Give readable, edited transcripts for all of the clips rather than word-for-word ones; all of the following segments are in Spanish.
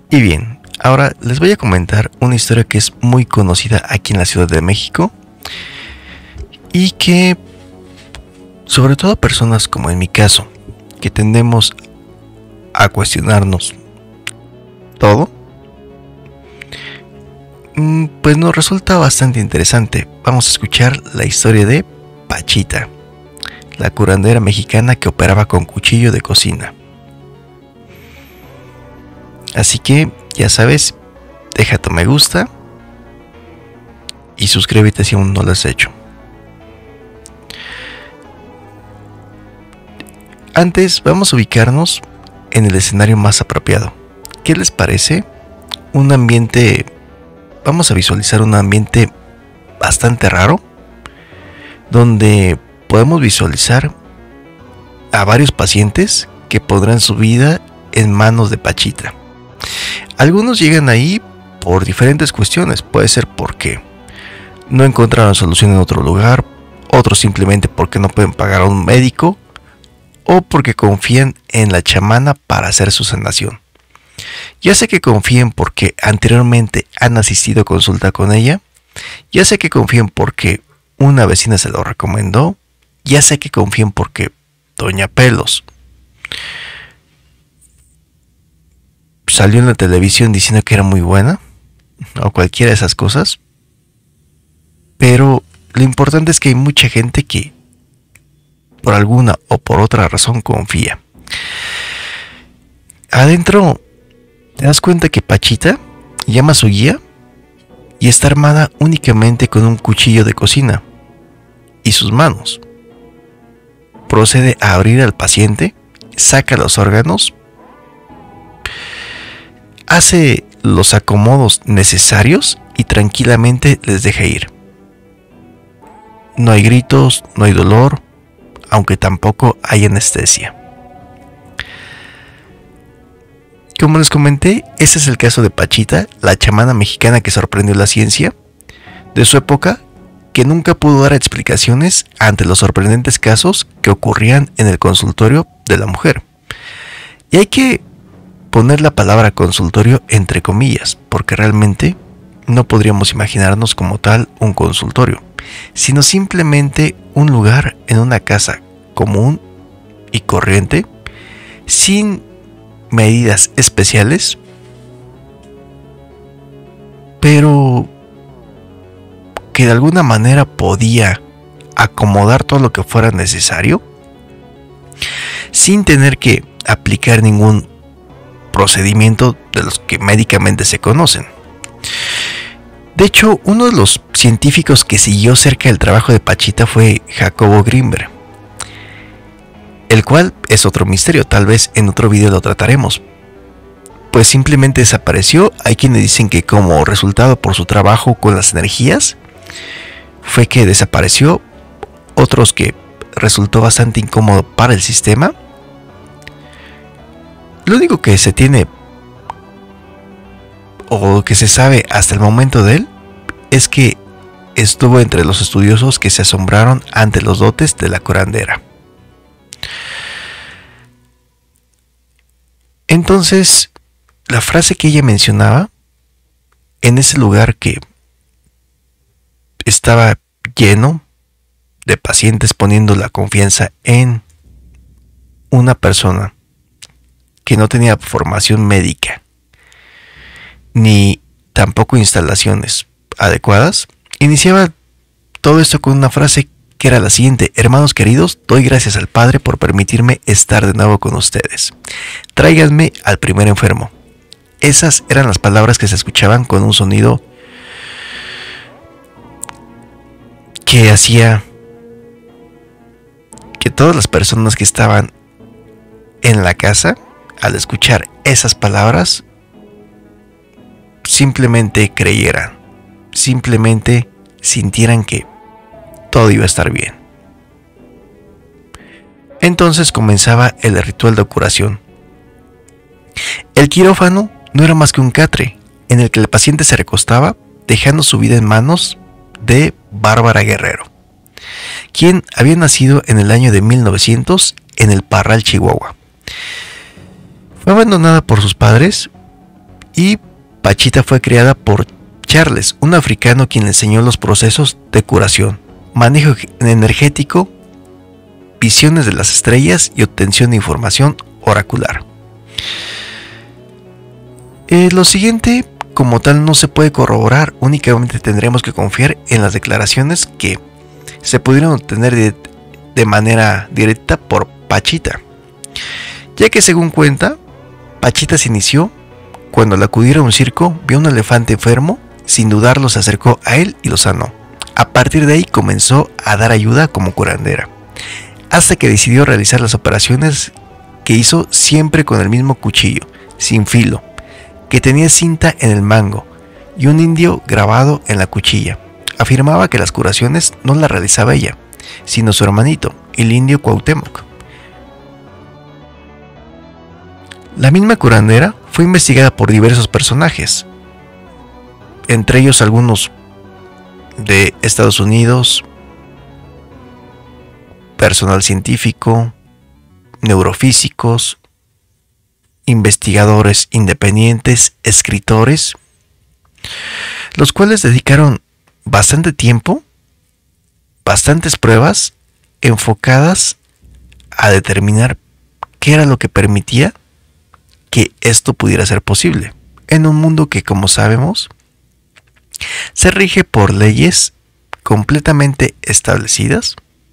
Y bien, ahora les voy a comentar una historia que es muy conocida aquí en la Ciudad de México y que, sobre todo personas como en mi caso, que tendemos a cuestionarnos todo, pues nos resulta bastante interesante. Vamos a escuchar la historia de Pachita, la curandera mexicana que operaba con cuchillo de cocina. Así que, ya sabes, deja tu me gusta y suscríbete si aún no lo has hecho. Antes, vamos a ubicarnos en el escenario más apropiado. ¿Qué les parece? Un ambiente, vamos a visualizar un ambiente bastante raro, donde podemos visualizar a varios pacientes que pondrán su vida en manos de Pachita. Algunos llegan ahí por diferentes cuestiones. Puede ser porque no encontraron solución en otro lugar, otros simplemente porque no pueden pagar a un médico, o porque confían en la chamana para hacer su sanación. Ya sea que confíen porque anteriormente han asistido a consulta con ella, ya sea que confíen porque una vecina se lo recomendó, ya sea que confíen porque Doña Pelos salió en la televisión diciendo que era muy buena, o cualquiera de esas cosas. Pero lo importante es que hay mucha gente que por alguna o por otra razón confía. Adentro te das cuenta que Pachita llama a su guía y está armada únicamente con un cuchillo de cocina y sus manos. Procede a abrir al paciente, saca los órganos, hace los acomodos necesarios y tranquilamente les deja ir. No hay gritos, no hay dolor, aunque tampoco hay anestesia. Como les comenté, ese es el caso de Pachita, la chamana mexicana que sorprendió la ciencia de su época, que nunca pudo dar explicaciones ante los sorprendentes casos que ocurrían en el consultorio de la mujer. Y hay que poner la palabra consultorio entre comillas, porque realmente no podríamos imaginarnos como tal un consultorio, sino simplemente un lugar en una casa común y corriente, sin medidas especiales, pero que de alguna manera podía acomodar todo lo que fuera necesario, sin tener que aplicar ningún procedimiento de los que médicamente se conocen. De hecho, uno de los científicos que siguió cerca el trabajo de Pachita fue Jacobo Grinberg, el cual es otro misterio, tal vez en otro video lo trataremos. Pues simplemente desapareció. Hay quienes dicen que como resultado por su trabajo con las energías fue que desapareció, otros que resultó bastante incómodo para el sistema. Lo único que se tiene o que se sabe hasta el momento de él es que estuvo entre los estudiosos que se asombraron ante los dotes de la curandera. Entonces, la frase que ella mencionaba en ese lugar que estaba lleno de pacientes poniendo la confianza en una persona que no tenía formación médica ni tampoco instalaciones adecuadas, iniciaba todo esto con una frase que era la siguiente: hermanos queridos, doy gracias al Padre por permitirme estar de nuevo con ustedes. Tráiganme al primer enfermo. Esas eran las palabras que se escuchaban con un sonido que hacía que todas las personas que estaban en la casa, al escuchar esas palabras, simplemente creyeran, simplemente sintieran que todo iba a estar bien. Entonces comenzaba el ritual de curación. El quirófano no era más que un catre en el que el paciente se recostaba, dejando su vida en manos de Bárbara Guerrero, quien había nacido en el año de 1900 en el Parral, Chihuahua. Fue abandonada por sus padres Y Pachita fue creada por Charles, un africano quien le enseñó los procesos de curación, manejo energético, visiones de las estrellas y obtención de información oracular. Lo siguiente, como tal, no se puede corroborar, únicamente tendremos que confiar en las declaraciones que se pudieron obtener de manera directa por Pachita, ya que según cuenta, Pachita se inició cuando al acudir a un circo vio un elefante enfermo, sin dudarlo se acercó a él y lo sanó. A partir de ahí comenzó a dar ayuda como curandera, hasta que decidió realizar las operaciones que hizo siempre con el mismo cuchillo, sin filo, que tenía cinta en el mango y un indio grabado en la cuchilla. Afirmaba que las curaciones no las realizaba ella, sino su hermanito, el indio Cuauhtémoc. La misma curandera fue investigada por diversos personajes, entre ellos algunos de Estados Unidos, personal científico, neurofísicos, investigadores independientes, escritores, los cuales dedicaron bastante tiempo, bastantes pruebas enfocadas a determinar qué era lo que permitía que esto pudiera ser posible en un mundo que, como sabemos, se rige por leyes completamente establecidas.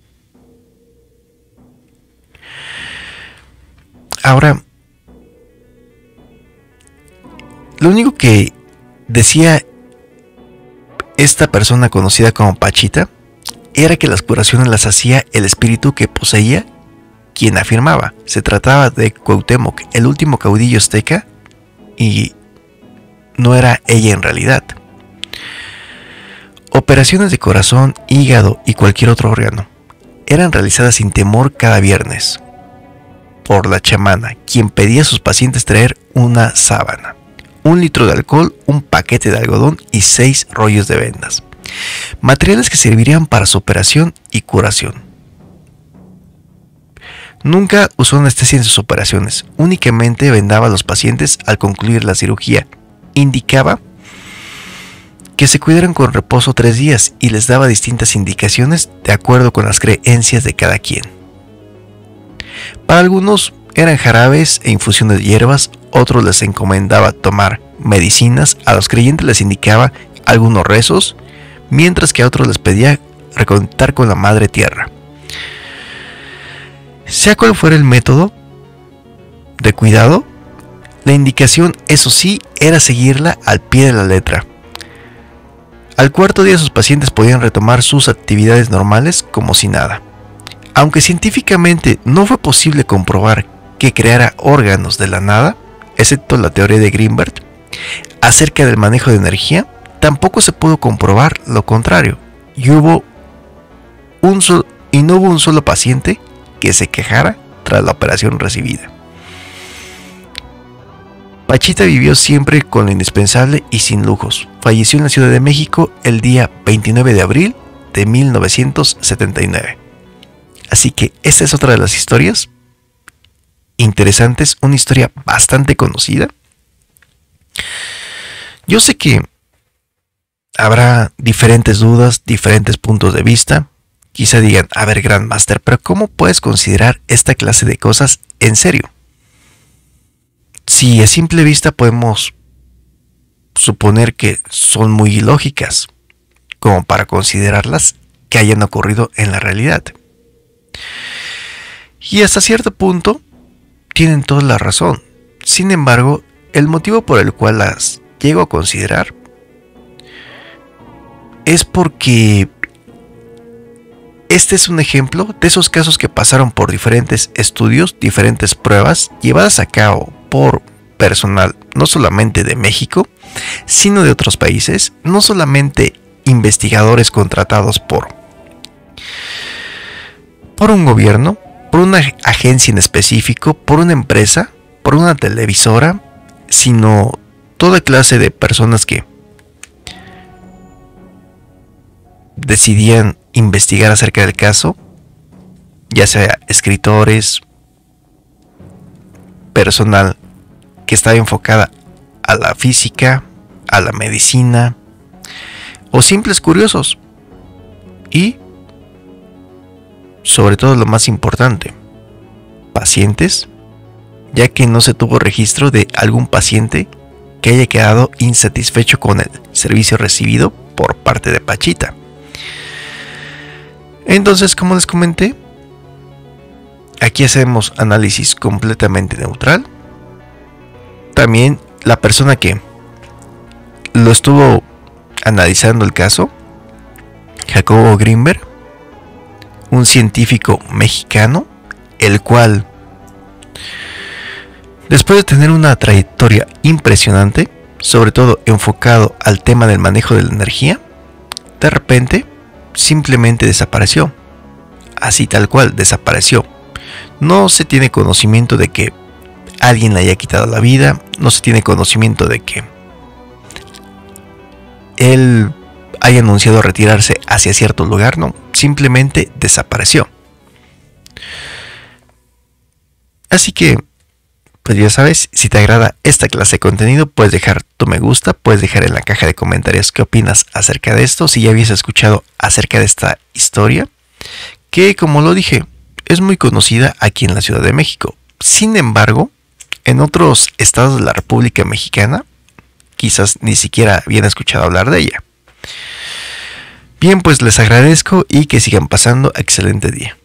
Ahora, lo único que decía esta persona conocida como Pachita era que las curaciones las hacía el espíritu que poseía, quien afirmaba se trataba de Cuauhtémoc, el último caudillo azteca, y no era ella en realidad. Operaciones de corazón, hígado y cualquier otro órgano eran realizadas sin temor cada viernes por la chamana, quien pedía a sus pacientes traer una sábana, 1 litro de alcohol, un paquete de algodón y 6 rollos de vendas, materiales que servirían para su operación y curación. Nunca usó anestesia en sus operaciones, únicamente vendaba a los pacientes al concluir la cirugía. Indicaba que se cuidaran con reposo 3 días y les daba distintas indicaciones de acuerdo con las creencias de cada quien. Para algunos eran jarabes e infusiones de hierbas, otros les encomendaba tomar medicinas, a los creyentes les indicaba algunos rezos, mientras que a otros les pedía reconectar con la madre tierra. Sea cual fuera el método de cuidado, la indicación, eso sí, era seguirla al pie de la letra. Al 4.º día sus pacientes podían retomar sus actividades normales como si nada. Aunque científicamente no fue posible comprobar que creara órganos de la nada, excepto la teoría de Greenberg, acerca del manejo de energía, tampoco se pudo comprobar lo contrario, y no hubo un solo paciente que se quejara tras la operación recibida. Pachita vivió siempre con lo indispensable y sin lujos. Falleció en la Ciudad de México el día 29 de abril de 1979. Así que esta es otra de las historias interesantes, una historia bastante conocida. Yo sé que habrá diferentes dudas, diferentes puntos de vista. Quizá digan, a ver, Grandmaster, pero ¿cómo puedes considerar esta clase de cosas en serio? Si a simple vista podemos suponer que son muy ilógicas, como para considerarlas que hayan ocurrido en la realidad. Y hasta cierto punto tienen toda la razón. Sin embargo, el motivo por el cual las llego a considerar es porque este es un ejemplo de esos casos que pasaron por diferentes estudios, diferentes pruebas llevadas a cabo por personal no solamente de México, sino de otros países, no solamente investigadores contratados por un gobierno, por una agencia en específico, por una empresa, por una televisora, sino toda clase de personas que decidían investigar acerca del caso, ya sea escritores, personal que estaba enfocada a la física, a la medicina o simples curiosos. Y, sobre todo lo más importante, pacientes, ya que no se tuvo registro de algún paciente que haya quedado insatisfecho con el servicio recibido por parte de Pachita. Entonces, como les comenté, aquí hacemos análisis completamente neutral. También la persona que lo estuvo analizando el caso, Jacobo Grinberg, un científico mexicano, el cual, después de tener una trayectoria impresionante, sobre todo enfocado al tema del manejo de la energía, de repente simplemente desapareció. Así tal cual, desapareció. No se tiene conocimiento de que alguien le haya quitado la vida, no se tiene conocimiento de que él haya anunciado retirarse hacia cierto lugar, no, simplemente desapareció. Así que, pues ya sabes, si te agrada esta clase de contenido, puedes dejar tu me gusta, puedes dejar en la caja de comentarios qué opinas acerca de esto, si ya habías escuchado acerca de esta historia, que como lo dije, es muy conocida aquí en la Ciudad de México. Sin embargo, en otros estados de la República Mexicana, quizás ni siquiera habían escuchado hablar de ella. Bien, pues les agradezco y que sigan pasando excelente día.